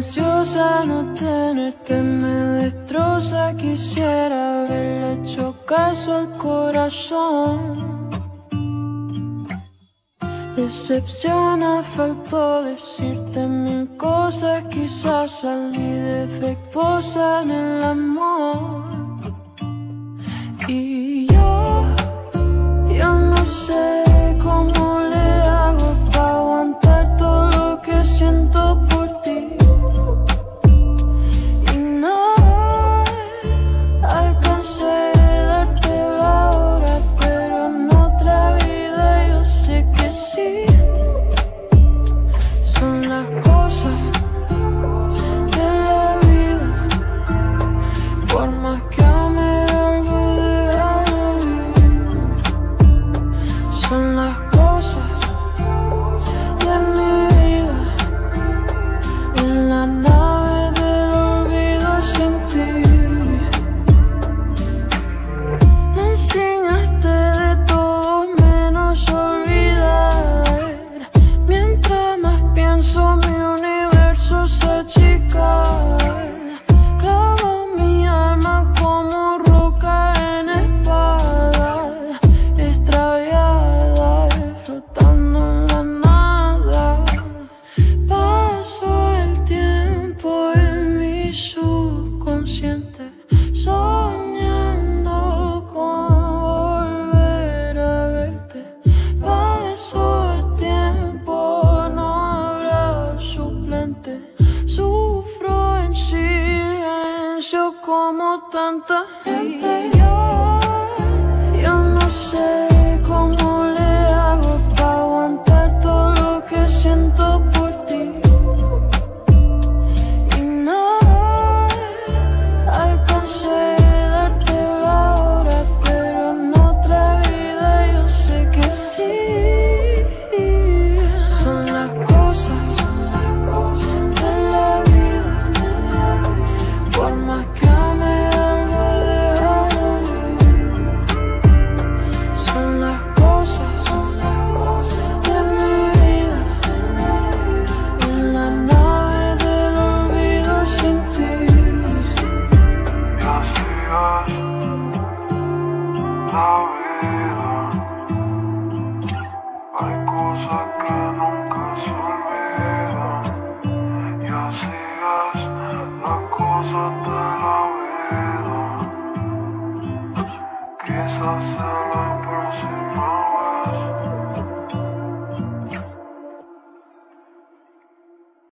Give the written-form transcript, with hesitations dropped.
ansiosa, no tenerte me destroza. Quisiera haberle hecho caso al corazón. Decepciona, faltó decirte mil cosas. Quizás salí defectuosa en el amor. Y yo no sé cómo le hago para aguantar todo lo que siento por ti. Y no alcancé a dártelo ahora, pero en otra vida yo sé que sí. Son las cosas de la vida, por más que ame algo déjalo vivir. Son las cosas de mi vida, en la nave del olvido sin ti. Me enseñaste de todo menos olvidar. Mientras más pienso mi universo se achica. Clavo mi alma como roca en espada, extraviada, flotando en la nada. Paso el tiempo en mi subconsciente, soñando con volver a verte. Paso el tiempo, no habrá suplente. Sufro en silencio como tanta gente. Yo no sé cómo le hago para aguantar todo lo que siento por ti. Y no alcancé a dártelo ahora, pero en otra vida yo sé que sí. Son las cosas de la vida, por más que ame algo déjalo vivir. Son las cosas de mi vida, en la nave del olvido sin ti. Y así es la vida. Hay cosas que nunca se olvidan. Y así es las cosas de la vida. Quizás se la